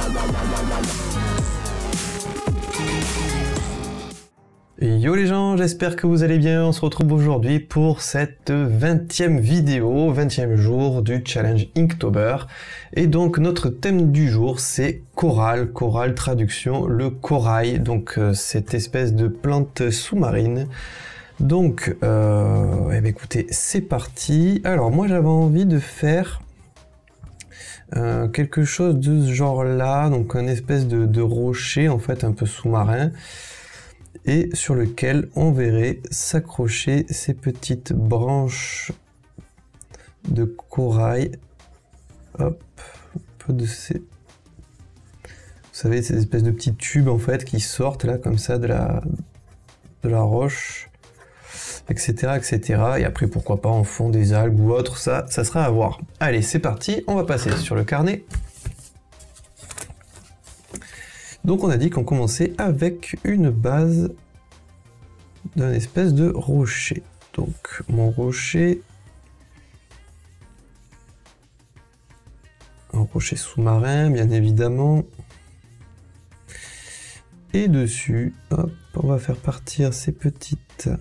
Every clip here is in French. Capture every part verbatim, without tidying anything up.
Yo les gens, j'espère que vous allez bien. On se retrouve aujourd'hui pour cette vingtième vidéo, vingtième jour du challenge Inktober. Et donc notre thème du jour c'est corail, corail traduction, le corail, donc euh, cette espèce de plante sous-marine. Donc euh, eh bien, écoutez, c'est parti. Alors moi j'avais envie de faire euh, quelque chose de ce genre là, donc un espèce de, de rocher en fait un peu sous-marin, et sur lequel on verrait s'accrocher ces petites branches de corail. Hop, un peu de ces... Vous savez, ces espèces de petits tubes en fait qui sortent là comme ça de la, de la roche, et cetera, et cetera. Et après, pourquoi pas en fond des algues ou autre, ça, ça sera à voir. Allez, c'est parti, on va passer sur le carnet. Donc on a dit qu'on commençait avec une base d'un espèce de rocher. Donc mon rocher, un rocher sous-marin bien évidemment. Et dessus, hop, on va faire partir ces petites,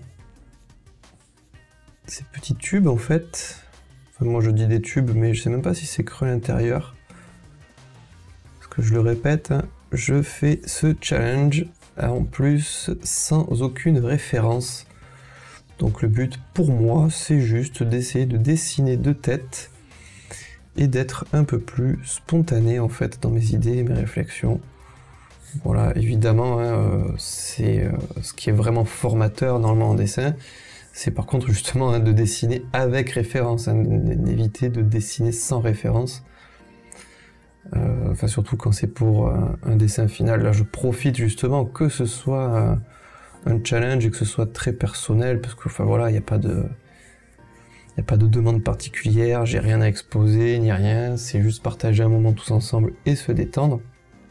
ces petits tubes en fait. Enfin moi je dis des tubes, mais je sais même pas si c'est creux à l'intérieur. Parce que je le répète, hein, je fais ce challenge en plus sans aucune référence. Donc le but pour moi c'est juste d'essayer de dessiner de tête et d'être un peu plus spontané en fait dans mes idées et mes réflexions. Voilà, évidemment hein, c'est euh, ce qui est vraiment formateur normalement en dessin, c'est par contre justement hein, de dessiner avec référence, hein, d'éviter de dessiner sans référence. Euh, enfin surtout quand c'est pour euh, un dessin final. Là je profite justement que ce soit euh, un challenge et que ce soit très personnel, parce que enfin voilà, il n'y a pas de il n'y a pas de demande particulière, j'ai rien à exposer ni rien, c'est juste partager un moment tous ensemble et se détendre.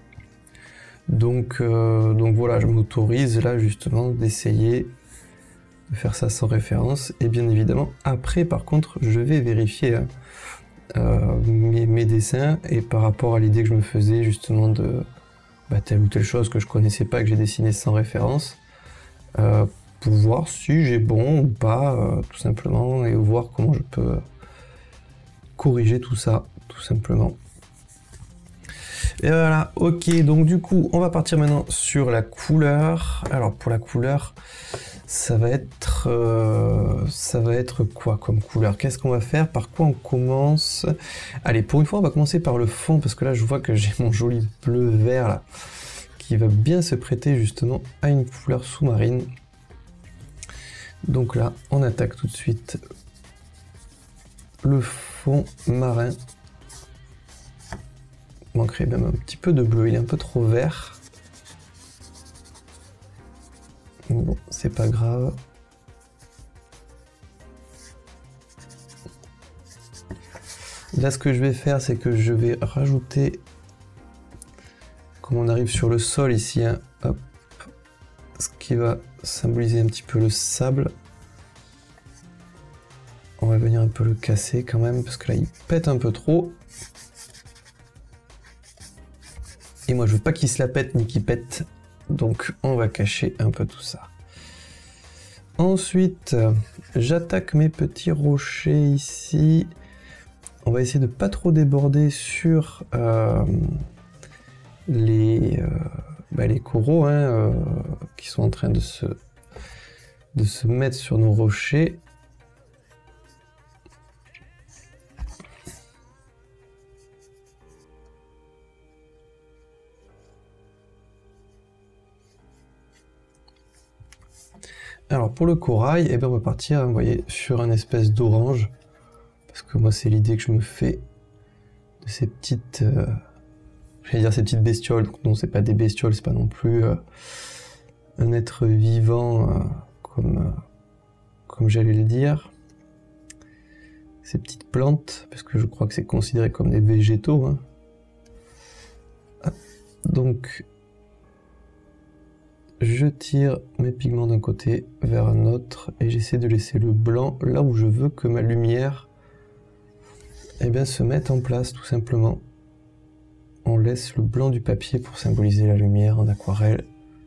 Donc euh, donc voilà, je m'autorise là justement d'essayer de faire ça sans référence, et bien évidemment après par contre je vais vérifier hein, Euh, mes, mes dessins, et par rapport à l'idée que je me faisais justement de bah, telle ou telle chose que je connaissais pas, que j'ai dessiné sans référence, euh, pour voir si j'ai bon ou pas, euh, tout simplement, et voir comment je peux corriger tout ça, tout simplement. Et voilà, ok, donc du coup, on va partir maintenant sur la couleur. Alors pour la couleur, ça va être, euh, ça va être quoi comme couleur? Qu'est-ce qu'on va faire? Par quoi on commence? Allez, pour une fois, on va commencer par le fond, parce que là, je vois que j'ai mon joli bleu vert là, qui va bien se prêter justement à une couleur sous-marine. Donc là, on attaque tout de suite le fond marin. Il manquerait même un petit peu de bleu, il est un peu trop vert. Bon, c'est pas grave. Là, ce que je vais faire, c'est que je vais rajouter, comme on arrive sur le sol ici, hein, hop, ce qui va symboliser un petit peu le sable. On va venir un peu le casser quand même, parce que là, il pète un peu trop. Et moi, je veux pas qu'il se la pète ni qu'il pète. Donc on va cacher un peu tout ça. Ensuite, j'attaque mes petits rochers ici. On va essayer de pas trop déborder sur euh, les, euh, bah, les coraux hein, euh, qui sont en train de se, de se mettre sur nos rochers. Alors pour le corail, eh bien on va partir, vous voyez, sur un espèce d'orange, parce que moi c'est l'idée que je me fais de ces petites, euh, j'allais dire ces petites bestioles, donc non c'est pas des bestioles, c'est pas non plus euh, un être vivant euh, comme, euh, comme j'allais le dire, ces petites plantes, parce que je crois que c'est considéré comme des végétaux, hein. Ah, donc je tire mes pigments d'un côté vers un autre et j'essaie de laisser le blanc là où je veux que ma lumière eh bien, se mette en place tout simplement. on laisse le blanc du papier pour symboliser la lumière en aquarelle.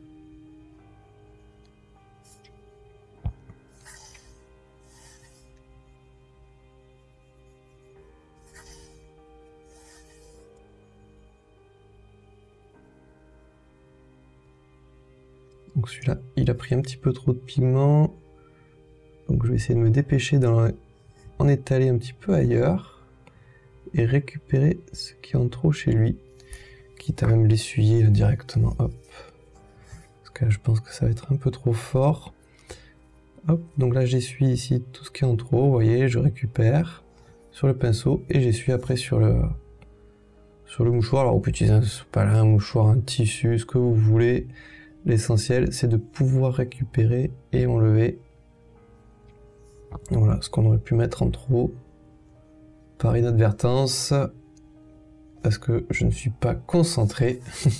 Donc celui-là, il a pris un petit peu trop de pigment. Donc je vais essayer de me dépêcher d'en en étaler un petit peu ailleurs et récupérer ce qui est en trop chez lui, quitte à même l'essuyer directement. Hop. Parce que là, je pense que ça va être un peu trop fort. Hop. Donc là, j'essuie ici tout ce qui est en trop. Vous voyez, je récupère sur le pinceau et j'essuie après sur le sur le mouchoir. Alors on peut utiliser un spalin, un mouchoir, un tissu, ce que vous voulez. L'essentiel, c'est de pouvoir récupérer et enlever voilà ce qu'on aurait pu mettre en trop par inadvertance parce que je ne suis pas concentré.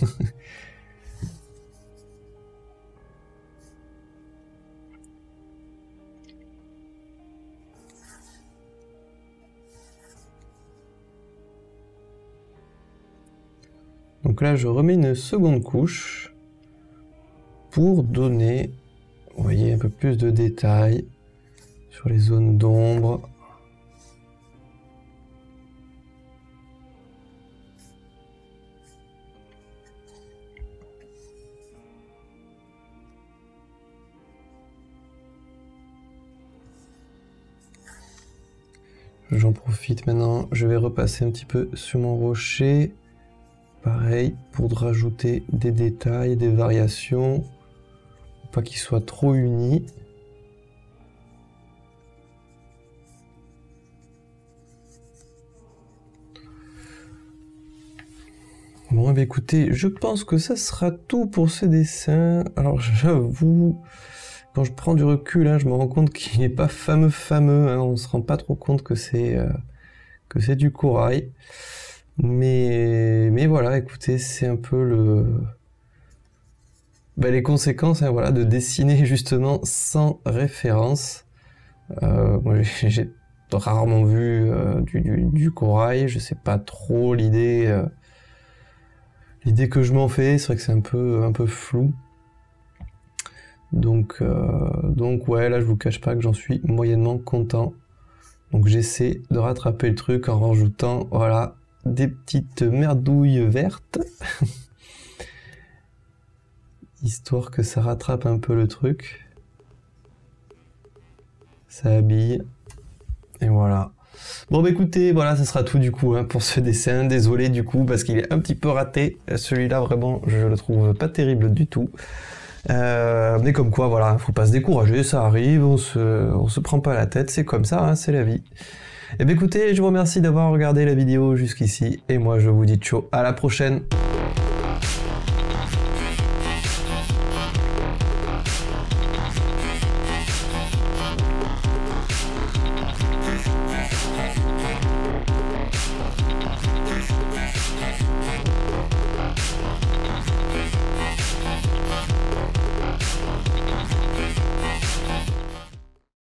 Donc là, je remets une seconde couche pour donner, vous voyez, un peu plus de détails sur les zones d'ombre. J'en profite maintenant, je vais repasser un petit peu sur mon rocher. Pareil, pour rajouter des détails, des variations, pas qu'il soit trop uni. Bon, bah écoutez, je pense que ça sera tout pour ce dessin. Alors j'avoue, quand je prends du recul, hein, je me rends compte qu'il n'est pas fameux fameux, hein, on se rend pas trop compte que c'est euh, que c'est du corail. Mais, mais voilà, écoutez, c'est un peu le... Bah, les conséquences, hein, voilà, de dessiner justement sans référence. Euh, moi, j'ai rarement vu euh, du, du, du corail, je sais pas trop l'idée euh, l'idée que je m'en fais, c'est vrai que c'est un peu, un peu flou. Donc, euh, donc ouais, là je vous cache pas que j'en suis moyennement content. Donc j'essaie de rattraper le truc en rajoutant, voilà, des petites merdouilles vertes. Histoire que ça rattrape un peu le truc. Ça habille. Et voilà. Bon bah écoutez, voilà, ça sera tout du coup hein, pour ce dessin. Désolé du coup parce qu'il est un petit peu raté. Celui-là vraiment, je le trouve pas terrible du tout. Euh, mais comme quoi, voilà, faut pas se décourager, ça arrive, on se, on se prend pas la tête, c'est comme ça, hein, c'est la vie. Et bien écoutez, je vous remercie d'avoir regardé la vidéo jusqu'ici, et moi je vous dis ciao, à la prochaine.